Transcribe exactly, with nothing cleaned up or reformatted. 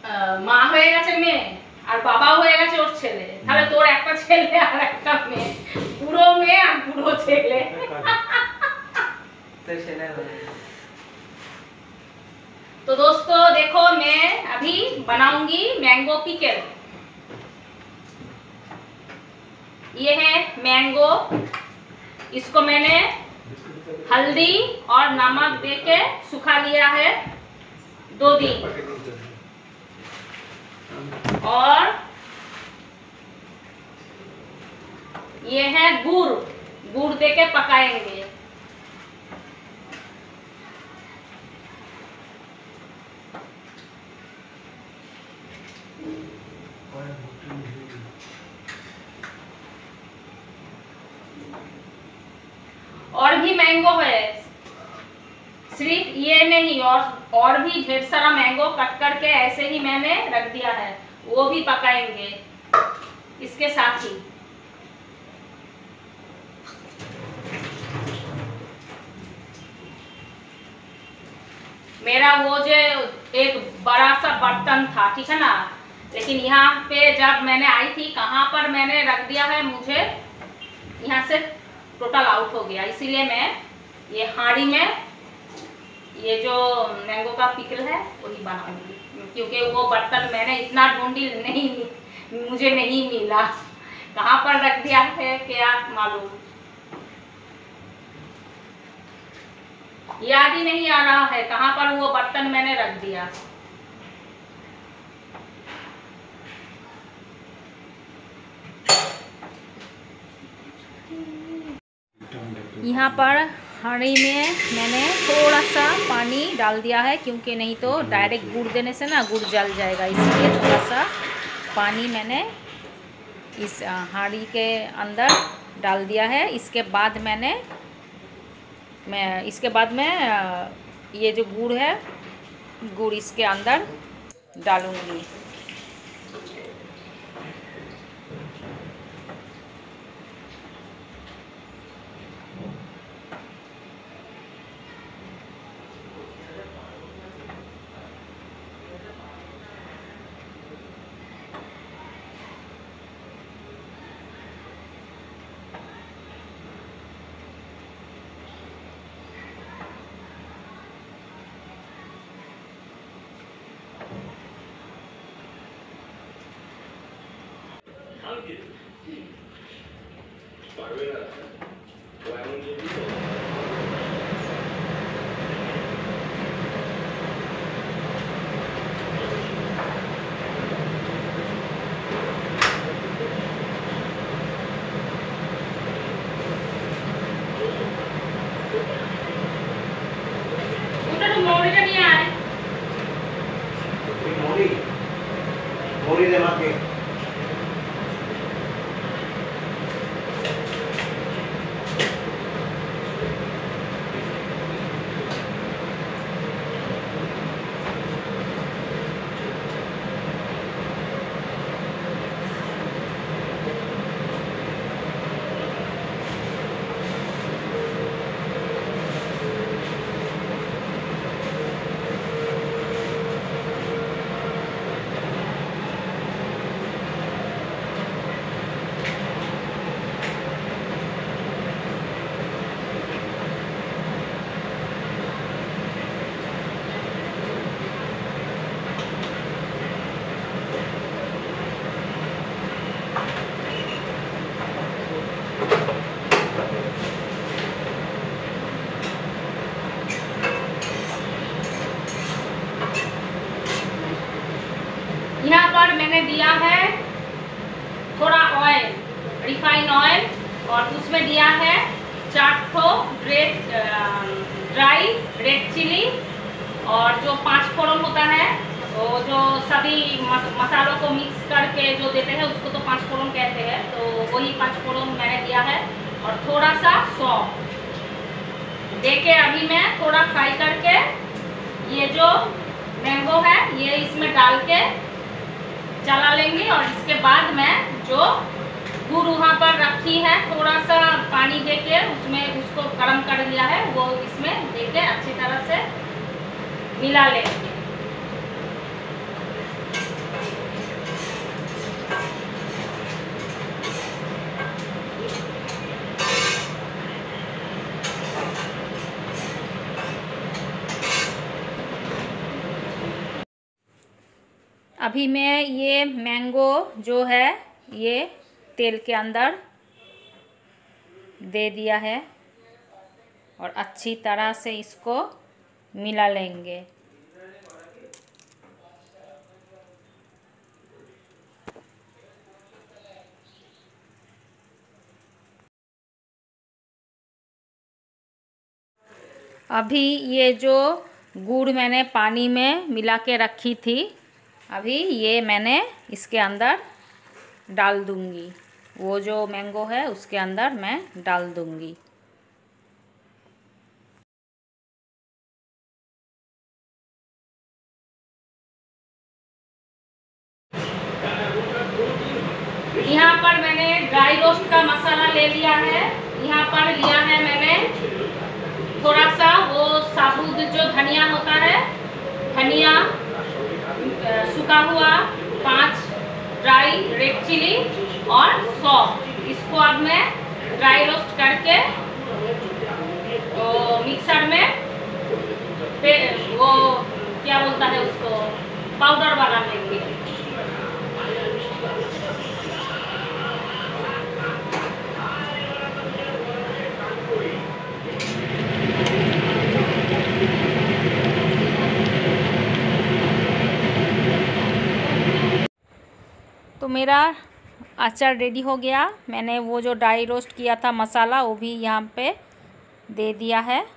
মা হয়ে গেছে মেয়ে আর বাবা হয়ে গেছে ওর ছেলে, তাহলে তোর একটা ছেলে আর একটা মেয়ে, পুরো মেয়ে আর পুরো ছেলে। तो दोस्तों देखो मैं अभी बनाऊंगी मैंगो पिकल। ये है मैंगो, इसको मैंने हल्दी और नमक देके सुखा लिया है दो दिन, और ये है गुड़, गुड़ देके पकाएंगे। और भी मैंगो है, सिर्फ ये नहीं, और और भी ढेर सारा मैंगो कट करके ऐसे ही मैंने रख दिया है, वो भी पकाएंगे इसके साथ ही। मेरा वो जो एक बड़ा सा बर्तन था, ठीक है ना, लेकिन यहाँ पे जब मैंने आई थी, कहाँ पर मैंने रख दिया है, मुझे यहाँ से टोटल आउट हो गया, इसीलिए मैं ये हांडी में ये जो मैंगो का पिकल है वही बनाऊंगी, क्योंकि वो बर्तन मैंने इतना ढूंढी नहीं, मुझे नहीं मिला, कहाँ पर रख दिया है क्या मालूम, याद ही नहीं आ रहा है कहाँ पर वो बर्तन मैंने रख दिया। यहाँ पर हांडी में मैंने थोड़ा सा पानी डाल दिया है, क्योंकि नहीं तो डायरेक्ट गुड़ देने से ना गुड़ जल जाएगा, इसलिए थोड़ा सा पानी मैंने इस हांडी के अंदर डाल दिया है। इसके बाद मैंने मैं इसके बाद मैं ये जो गुड़ है, गुड़ इसके अंदर डालूंगी। यहाँ पर मैंने दिया है थोड़ा ऑयल, रिफाइन ऑयल, और उसमें दिया है चार ठो रेड ड्राई रेड चिली, और जो पाँच फोड़न होता है, वो जो सभी मस, मसालों को मिक्स करके जो देते हैं उसको तो पाँच फोड़न कहते हैं, तो वही पाँच फोड़न मैंने दिया है, और थोड़ा सा सौंफ देके अभी मैं थोड़ा फ्राई करके ये जो मैंगो है ये इसमें डाल के चला लेंगे, और इसके बाद मैं जो गुड़ वहाँ पर रखी है थोड़ा सा पानी देके उसमें उसको गर्म कर लिया है वो इसमें देके अच्छी तरह से मिला लेंगे। अभी मैं ये मैंगो जो है ये तेल के अंदर दे दिया है और अच्छी तरह से इसको मिला लेंगे। अभी ये जो गुड़ मैंने पानी में मिला के रखी थी, अभी ये मैंने इसके अंदर डाल दूंगी। वो जो मैंगो है उसके अंदर मैं डाल दूंगी। यहाँ पर मैंने ड्राई रोस्ट का मसाला ले लिया है। यहाँ पर लिया है मैंने थोड़ा सा वो साबुत जो धनिया होता है, धनिया सूखा हुआ, पांच ड्राई रेड चिली और सौंफ। इसको अब मैं ड्राई रोस्ट करके तो मिक्सर में पे वो क्या बोलता है उसको पाउडर बना लेंगे। तो मेरा अचार रेडी हो गया। मैंने वो जो ड्राई रोस्ट किया था मसाला वो भी यहाँ पे दे दिया है।